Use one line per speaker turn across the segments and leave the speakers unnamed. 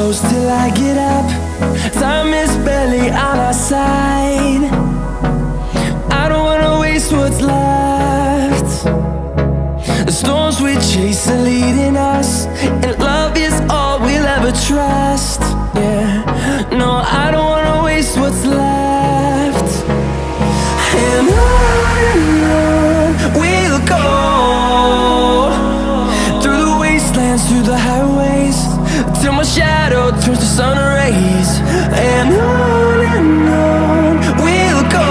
close till I get up. Time is barely on our side. I don't wanna waste what's left. The storms we chase are leading us, and love is all we'll ever trust. Yeah, no, I don't wanna waste what's left. And on we'll go, through the wastelands, through the highways, till my shadow turns to sun rays. And on we'll go,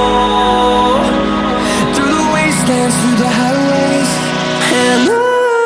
through the wastelands, through the highways, and on we'll go.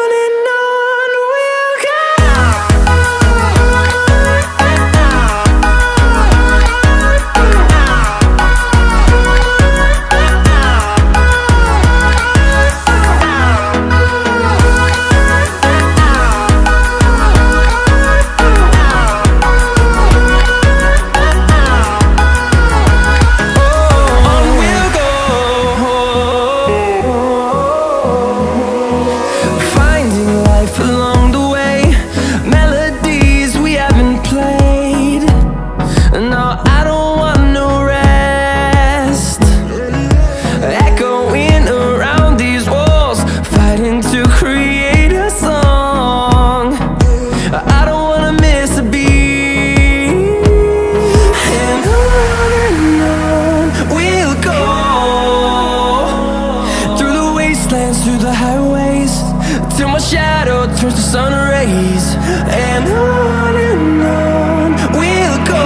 Through the highways, till my shadow turns to sun rays. And on we'll go,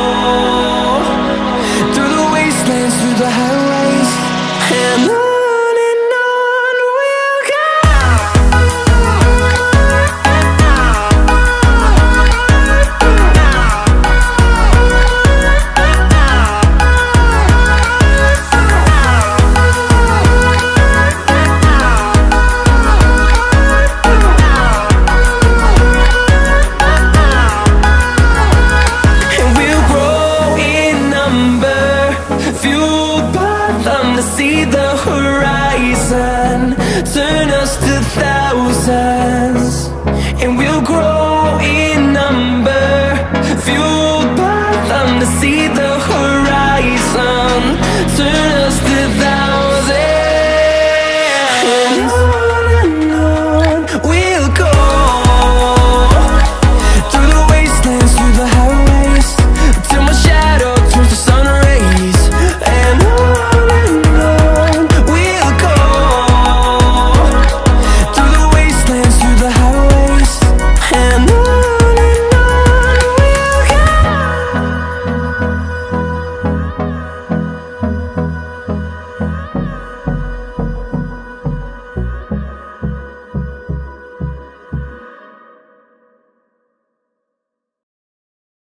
through the wastelands, through the highways, and on we'll go. Fueled by them to see the horizon.